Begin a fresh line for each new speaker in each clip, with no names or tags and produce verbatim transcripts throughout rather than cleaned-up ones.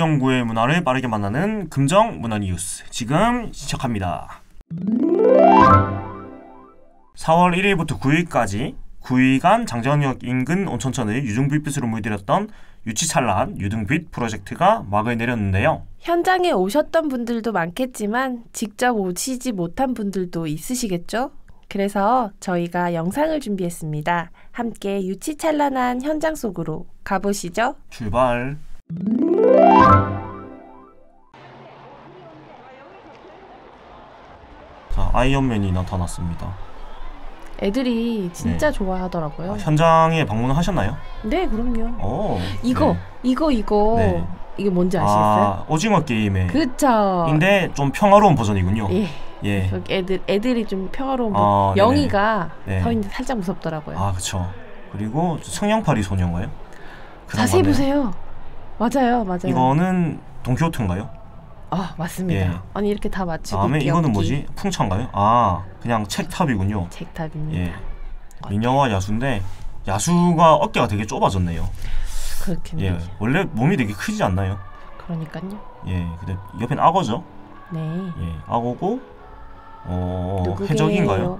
금정구의 문화를 빠르게 만나는 금정 문화 뉴스 지금 시작합니다. 사월 일일부터 구일까지 구일간 장정역 인근 온천천을 유등빛으로 물들였던 유치찬란 유등빛 프로젝트가 막을 내렸는데요.
현장에 오셨던 분들도 많겠지만 직접 오시지 못한 분들도 있으시겠죠? 그래서 저희가 영상을 준비했습니다. 함께 유치찬란한 현장 속으로 가보시죠.
출발! 자, 아이언맨이 나타났습니다.
애들이 진짜
네.
좋아하더라고요.
아, 현장에 방문을 하셨나요?
네, 그럼요.
오,
이거,
네.
이거, 이거.
네.
이게 뭔지 아시겠어요?
아, 오징어 게임의
그쵸.
인데 좀 평화로운 버전이군요.
예.
예.
저기 애들, 애들이 좀 평화로운
아,
영희가
네.
서 있는데 살짝 무섭더라고요.
아, 그쵸. 그리고 성냥팔이 소녀인가요?
자세히 보세요. 맞아요, 맞아요.
이거는 돈키호테인가요?
아, 맞습니다.
예.
아니 이렇게 다 맞추고
다음에
끼
이거는
엮기.
뭐지? 풍차인가요? 아, 그냥 책탑이군요.
책탑입니다.
예. 미녀와 야수인데 야수가 어깨가 되게 좁아졌네요.
그렇게.
예. 원래 몸이 되게 크지 않나요?
그러니까요.
예. 근데 옆엔 악어죠?
네.
예. 악어고 어,
누구게요?
해적인가요?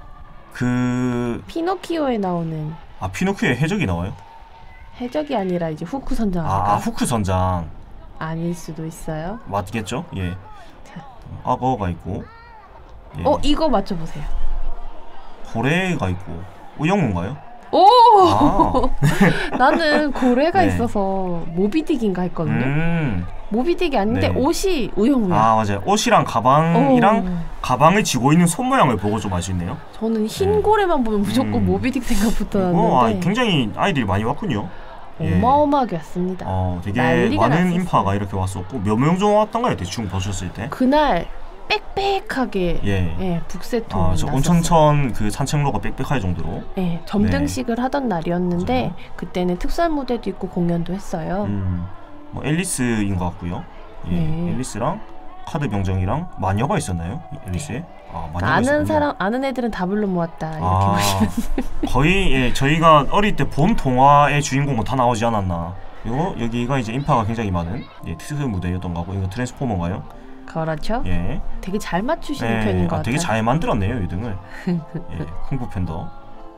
그
피노키오에 나오는
아, 피노키오에 해적이 나와요?
해적이 아니라 이제 후크 선장
아,
아닐까?
아, 후크 선장.
아닐 수도 있어요.
맞겠죠? 예.
자.
악어가 있고. 예.
어, 이거 맞춰 보세요.
고래가 있고. 우영우인가요?
오!
아.
나는 고래가
네.
있어서 모비딕인가 했거든요.
음.
모비딕이 아닌데
네.
옷이 우영우야.
아, 맞아요. 옷이랑 가방이랑
오.
가방을 쥐고 있는 손 모양을 보고 좀 알 수 있네요.
저는 흰
네.
고래만 보면 무조건
음.
모비딕 생각부터
어, 아,
났는데
굉장히 아이들이 많이 왔군요. 예.
어마어마하게 왔습니다.
어, 되게
난리가
많은
났었어요.
인파가 이렇게 왔었고 몇 명 정도 왔던가요? 대충 보셨을 때?
그날 빽빽하게
예.
예, 북새통
아, 저
났었어요.
온천천 그 산책로가 빽빽할 정도로.
예, 점등식을 하던 날이었는데
맞아요.
그때는 특설 무대도 있고 공연도 했어요.
음, 뭐 앨리스인 것 같고요. 예,
네.
앨리스랑 카드 병정이랑 마녀가 있었나요? 앨리스에? 아, 마녀가
아는
있었군요.
사람 아는 애들은 다 불러 모았다 이렇게
아,
보시면
거의 예, 저희가 어릴 때 본 동화의 주인공은 다 나오지 않았나. 그리고 여기가 이제 인파가 굉장히 많은 예, 특설 무대였던 거고 이거 트랜스포머인가요?
그렇죠.
예.
되게 잘 맞추시는
예,
편인 것
아,
같아요.
되게 잘 만들었네요 유등을. 예, 쿵푸 팬더가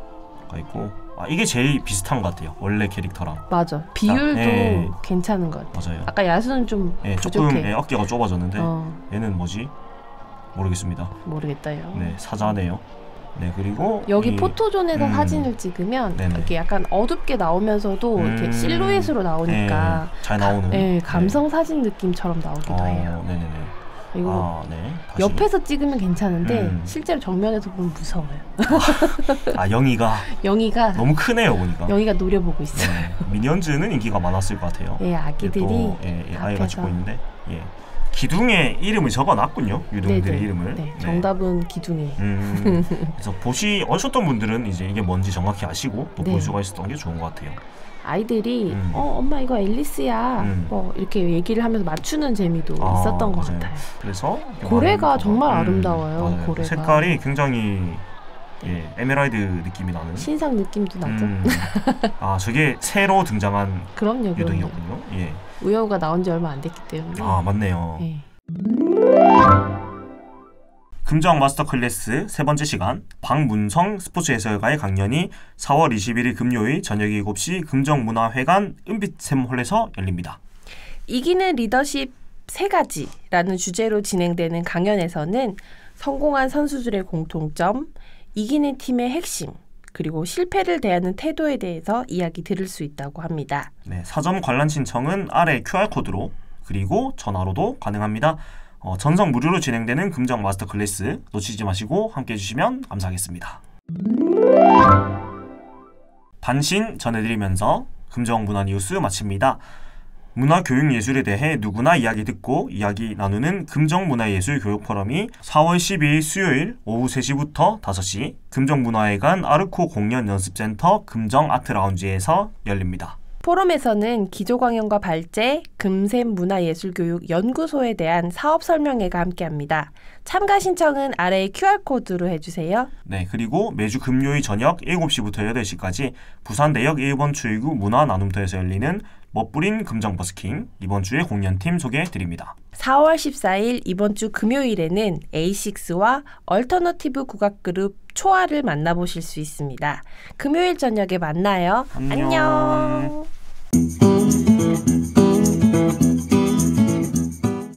있고 아, 이게 제일 비슷한 것 같아요 원래 캐릭터랑.
맞아. 비율도
예.
괜찮은 것 같아요.
맞아요.
아까 야수는 좀
예,
부족해.
조금 예, 어깨가 좁아졌는데
어,
얘는 뭐지? 모르겠습니다.
모르겠다요.
네, 사자네요. 네, 그리고
여기
이,
포토존에서
음,
사진을 찍으면
네네.
이렇게 약간 어둡게 나오면서도
음,
이렇게 실루엣으로 나오니까
예, 잘 나오는.
예, 감성 사진 느낌처럼 나오기도
어,
해요.
네네네.
그리고
아, 네. 다시.
옆에서 찍으면 괜찮은데
음.
실제로 정면에서 보면 무서워요.
아, 영희가
영희가
너무 크네요 보니까.
영희가 노려보고 있어요.
네, 미니언즈는 인기가 많았을 것 같아요.
예, 아기들이
또, 예, 예, 아이가
앞에서.
찍고 있는데 예. 기둥에 이름을 적어놨군요. 유등들의
네네.
이름을.
네, 정답은 기둥이.
음, 그래서 보시 오셨던 분들은 이제 이게 뭔지 정확히 아시고 또 볼
네.
수가 있었던 게 좋은 것 같아요.
아이들이
음.
어 엄마 이거 앨리스야
음.
뭐 이렇게 얘기를 하면서 맞추는 재미도
아,
있었던 것
맞아요.
같아요.
그래서
고래가
많은
정말
인파가-
아름다워요,
맞아요.
고래가.
색깔이 굉장히 예, 에메랄드 느낌이 나는.
신상 느낌도 나죠.
음, 아, 저게 새로 등장한
그럼요, 그럼요.
유등이었군요. 예.
우여우가 나온 지 얼마 안 됐기 때문에.
아, 맞네요.
예.
금정 마스터 클래스 세 번째 시간 박문성 스포츠 해설가의 강연이 사월 이십일일 금요일 저녁 일곱 시 금정문화회관 은빛샘홀에서 열립니다.
이기는 리더십 세 가지라는 주제로 진행되는 강연에서는 성공한 선수들의 공통점, 이기는 팀의 핵심, 그리고 실패를 대하는 태도에 대해서 이야기 들을 수 있다고 합니다.
네, 사전 관람 신청은 아래 큐알코드로 그리고 전화로도 가능합니다. 어, 전성 무료로 진행되는 금정 마스터 클래스 놓치지 마시고 함께 해주시면 감사하겠습니다. 단신 전해드리면서 금정 문화 뉴스 마칩니다. 문화교육예술에 대해 누구나 이야기 듣고 이야기 나누는 금정문화예술 교육포럼이 사월 십이일 수요일 오후 세 시부터 다섯 시 금정문화회관 아르코 공연연습센터 금정아트라운지에서 열립니다.
포럼에서는 기조광연과 발제, 금샘 문화예술교육 연구소에 대한 사업 설명회가 함께합니다. 참가 신청은 아래 큐알코드로 해주세요.
네, 그리고 매주 금요일 저녁 일곱 시부터 여덟 시까지 부산 내역 일 번 출구 문화나눔터에서 열리는 멋부린 금정 버스킹 이번 주의 공연팀 소개해드립니다.
사월 십사일 이번 주 금요일에는 에이식스와 얼터너티브 국악그룹 초아를 만나보실 수 있습니다. 금요일 저녁에 만나요.
안녕.
안녕.